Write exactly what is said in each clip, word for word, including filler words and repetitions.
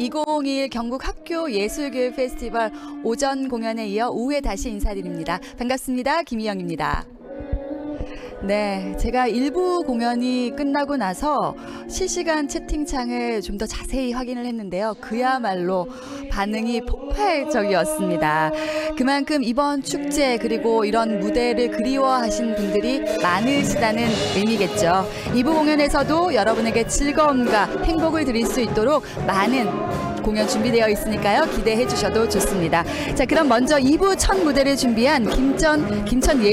이천이십일 경북 학교 예술교육 페스티벌 오전 공연에 이어 오후에 다시 인사드립니다. 반갑습니다. 김희영입니다. 네, 제가 일부 공연이 끝나고 나서 실시간 채팅창을 좀 더 자세히 확인을 했는데요. 그야말로 반응이 폭발적이었습니다. 그만큼 이번 축제 그리고 이런 무대를 그리워하신 분들이 많으시다는 의미겠죠. 이 부 공연에서도 여러분에게 즐거움과 행복을 드릴 수 있도록 많은 공연 준비되어 있으니까요. 기대해 주셔도 좋습니다. 자, 그럼 먼저 이 부 첫 무대를 준비한 김천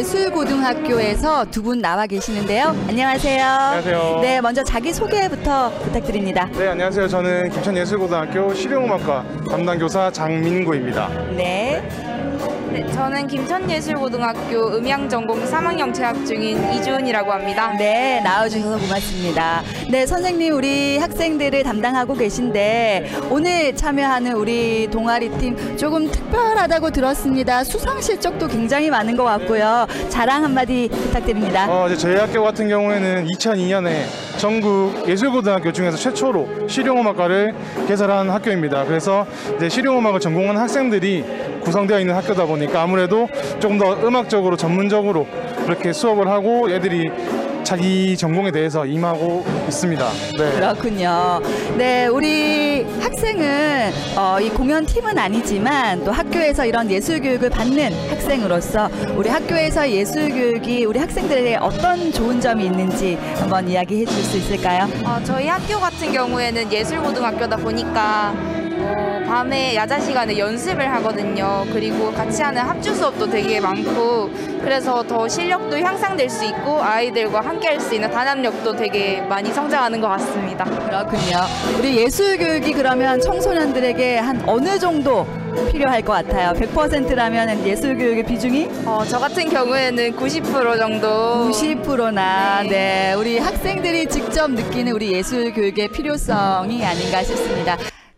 김천예술고등학교에서 두 분 나와 계시는데요. 안녕하세요. 안녕하세요. 네, 먼저 자기 소개부터 부탁드립니다. 네, 안녕하세요. 저는 김천예술고등학교 실용음악과 담당 교사 장민구입니다. 네. 네, 저는 김천예술고등학교 음향전공 삼 학년 재학 중인 이주은이라고 합니다. 네, 나와주셔서 고맙습니다. 네, 선생님, 우리 학생들을 담당하고 계신데 오늘 참여하는 우리 동아리팀 조금 특별하다고 들었습니다. 수상 실적도 굉장히 많은 것 같고요. 자랑 한마디 부탁드립니다. 어, 이제 저희 학교 같은 경우에는 이천이 년에 전국 예술고등학교 중에서 최초로 실용음악과를 개설한 학교입니다. 그래서 이제 실용음악을 전공한 학생들이 구성되어 있는 학교다 보니까 아무래도 조금 더 음악적으로 전문적으로 이렇게 수업을 하고 애들이 자기 전공에 대해서 임하고 있습니다. 네. 그렇군요. 네, 우리 학생은 어, 이 공연팀은 아니지만 또 학교에서 이런 예술교육을 받는 학생으로서 우리 학교에서 예술교육이 우리 학생들에게 어떤 좋은 점이 있는지 한번 이야기해 줄 수 있을까요? 어, 저희 학교 같은 경우에는 예술고등학교다 보니까 어, 밤에 야자 시간에 연습을 하거든요. 그리고 같이 하는 합주 수업도 되게 많고 그래서 더 실력도 향상될 수 있고 아이들과 함께 할 수 있는 단합력도 되게 많이 성장하는 것 같습니다. 그렇군요. 우리 예술교육이 그러면 청소년들에게 한 어느 정도 필요할 것 같아요? 백 퍼센트라면 예술교육의 비중이? 어, 저 같은 경우에는 구십 퍼센트 정도. 구십 퍼센트나 네. 네, 우리 학생들이 직접 느끼는 우리 예술교육의 필요성이 아닌가 싶습니다.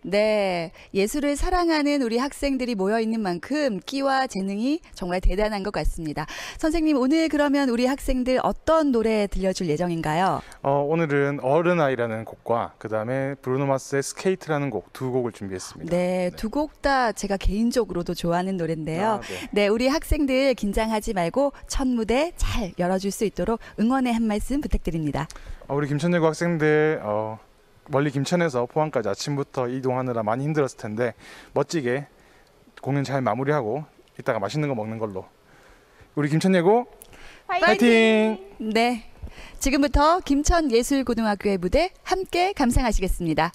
네, 예술을 사랑하는 우리 학생들이 모여있는 만큼 끼와 재능이 정말 대단한 것 같습니다. 선생님, 오늘 그러면 우리 학생들 어떤 노래 들려줄 예정인가요? 어, 오늘은 어른아이라는 곡과 그 다음에 브루노 마스의 스케이트라는 곡 두 곡을 준비했습니다. 네, 두 곡 다 제가 개인적으로도 좋아하는 노래인데요. 아, 네. 네, 우리 학생들 긴장하지 말고 첫 무대 잘 열어줄 수 있도록 응원의 한 말씀 부탁드립니다. 어, 우리 김천예고 학생들 어, 멀리 김천에서 포항까지 아침부터 이동하느라 많이 힘들었을 텐데 멋지게 공연 잘 마무리하고 이따가 맛있는 거 먹는 걸로 우리 김천예고 화이팅! 파이팅! 네, 지금부터 김천예술고등학교의 무대 함께 감상하시겠습니다.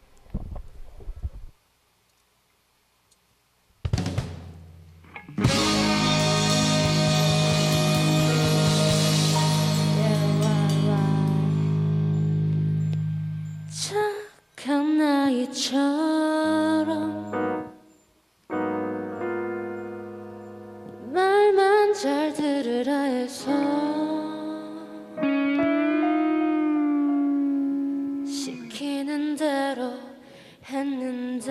착한 아이처럼 말만 잘 들으라 해서 시키는 대로 했는데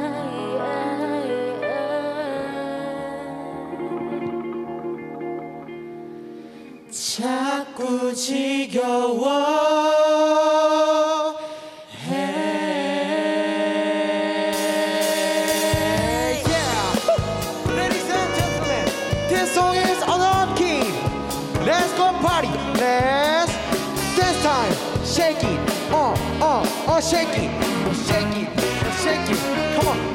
자꾸 지겨워 Shake it, uh, uh, uh, shake it, shake it, shake it, come on.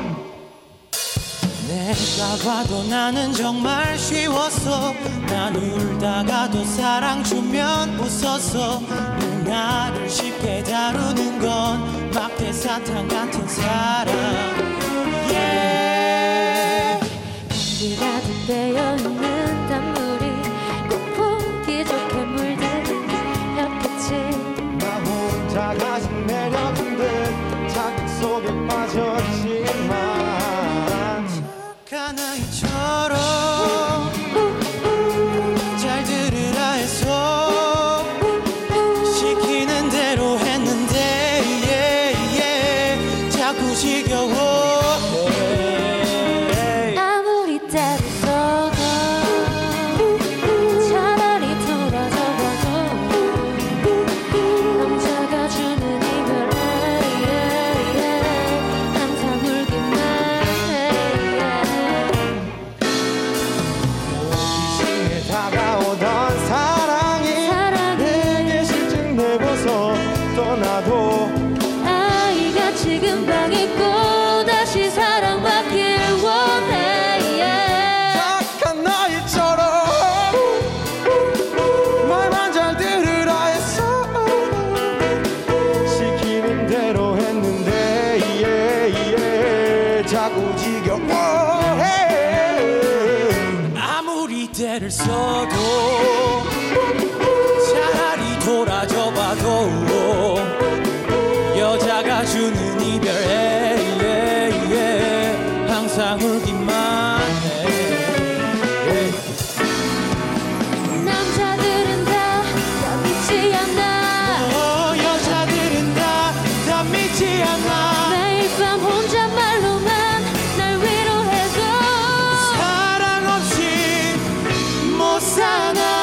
내가 봐도 나는 정말 쉬웠어. 난 울다가도 사랑 주면 웃었어. 누나를 쉽게 다루는 건 막대사탕 같은 사랑. Yeah. 한기 가득 배어있는 단물이 꼭 보기 좋게 물들은 햇빛이 다 가진 매력인 듯 자극 속에 빠졌지만 착한 아이처럼 잘 들으라 해서 시키는 대로 했는데 yeah, yeah. 자꾸 지겨워 아무리 때려서도 차라리 돌아서봐도 남자가 주는 이별 항상 자꾸 지겨워. 아무리 때를 써도 차라리 돌아줘 봐도 여자가 주는 이별에 항상 울기만 해. 남자들은 다, 다 믿지 않아. 어, 여자들은 다, 다 믿지 않아. 매일 밤 혼잣말로만 날 위로해줘. 사랑 없이 못 사나.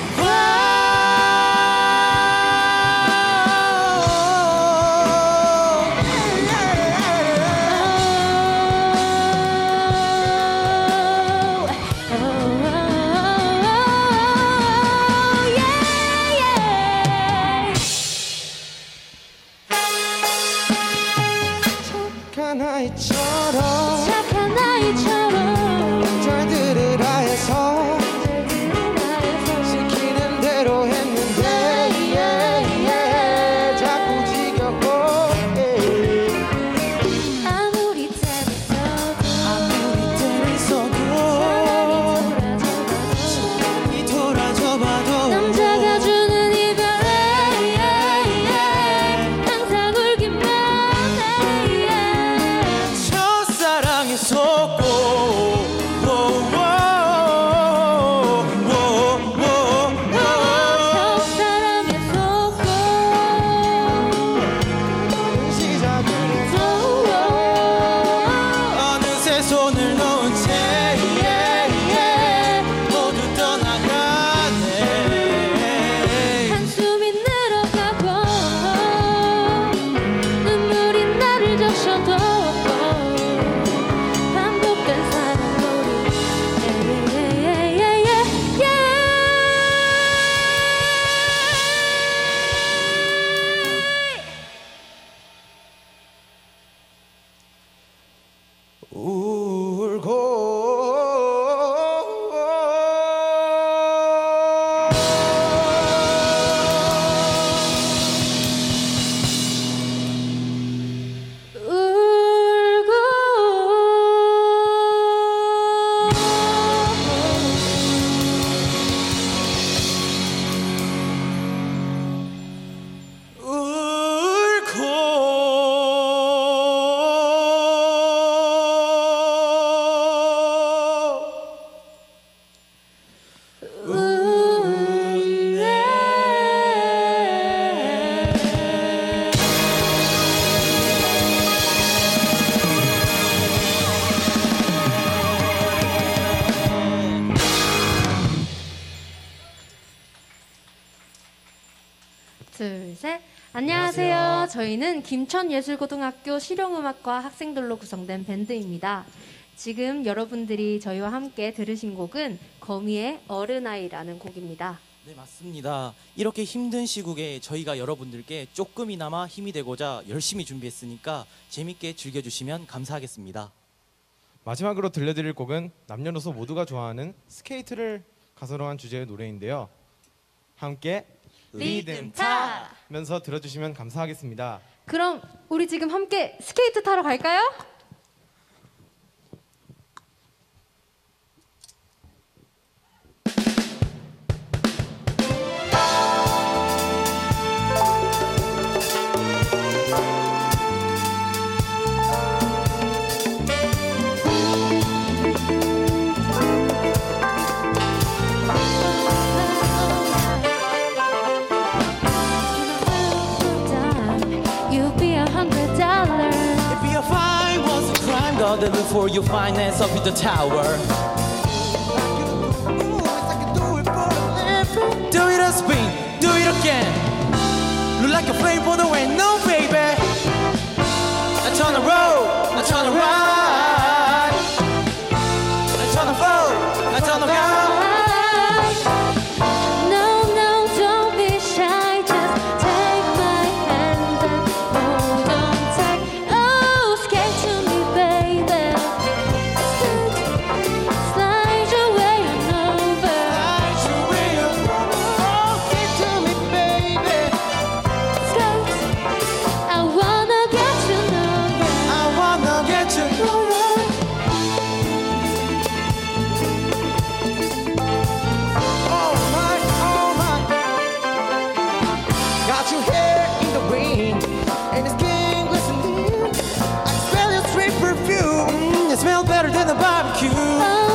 착한 아이처럼 착한 아이처럼 잘 들으라 해서 시키는 대로 했는데 자꾸 지겨워. 아무리 때를 써도 아무리 때를 써도 이 돌아줘 봐도 남자가 주는 이별에 항상 울기만 해. 첫사랑에 속고 첫사랑에 속고 시작을 어느새 손을 놓은 채 모두 떠나가네. 한숨이 늘어가고 눈물이 나를 적셔도 반복된 사랑놀이. 둘, 셋. 안녕하세요. 저희는 김천예술고등학교 실용음악과 학생들로 구성된 밴드입니다. 지금 여러분들이 저희와 함께 들으신 곡은 거미의 어른아이라는 곡입니다. 네, 맞습니다. 이렇게 힘든 시국에 저희가 여러분들께 조금이나마 힘이 되고자 열심히 준비했으니까 재밌게 즐겨주시면 감사하겠습니다. 마지막으로 들려드릴 곡은 남녀노소 모두가 좋아하는 스케이트를 가사로 한 주제의 노래인데요. 함께 리듬 타! 면서 들어주시면 감사하겠습니다. 그럼 우리 지금 함께 스케이트 타러 갈까요? You'll be a hundred dollars. If your fine was a crime, God, then before you finance up in the tower. Do it a spin, do it again. Look like a flame for the wind, no baby. I turn a roll, I turn a right. I turn a roll, I turn a right. No, no, don't be shy. Just take my hand and hold on tight. Oh, skate to me, baby. Slide your way on over. Skate. I wanna get you number. I wanna smell better than a barbecue.